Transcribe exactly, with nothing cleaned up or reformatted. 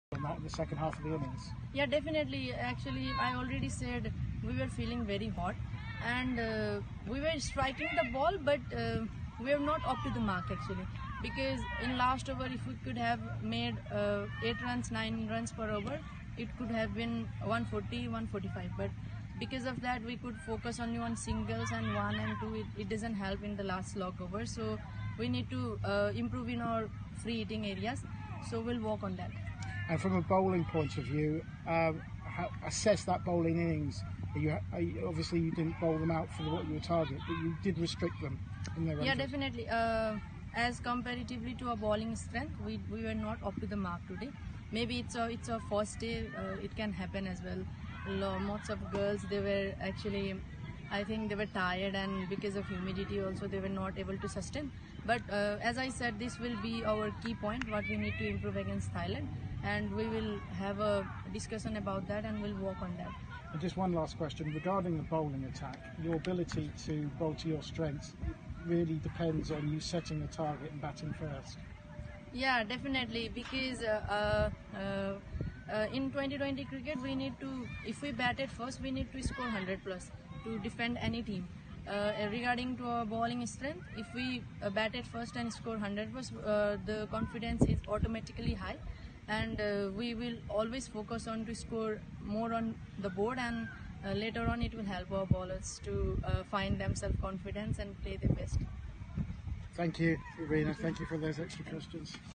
on that in the second half of the innings? Yeah, definitely. Actually, I already said we were feeling very hot, and uh, we were striking the ball, but uh, we were not up to the mark actually. Because in last over, if we could have made uh, eight runs, nine runs per over, it could have been one forty, one forty-five. But because of that, we could focus only on singles and one and two. It, it doesn't help in the last slog over. So we need to uh, improve in our free hitting areas. So we'll work on that. And from a bowling point of view, um, assess that bowling innings. You, you, obviously, you didn't bowl them out for what you were target, but you did restrict them in their Yeah, ranges. definitely. Uh, as comparatively to our bowling strength, we, we were not up to the mark today. Maybe it's a it's a first day. Uh, it can happen as well. Lots of girls, they were actually, I think they were tired, and because of humidity also they were not able to sustain. But uh, as I said, this will be our key point, what we need to improve against Thailand, and we will have a discussion about that and we'll work on that. And just one last question regarding the bowling attack. Your ability to bowl to your strengths really depends on you setting the target and batting first. Yeah, definitely, because uh, uh, uh, uh, in twenty twenty cricket we need to, if we bat it first, we need to score one hundred plus to defend any team. Uh, regarding to our bowling strength, if we uh, bat it first and score one hundred plus, uh, the confidence is automatically high, and uh, we will always focus on to score more on the board, and uh, later on it will help our bowlers to uh, find themselves confidence and play their best. Thank you, Rubina. Thank you for those extra questions.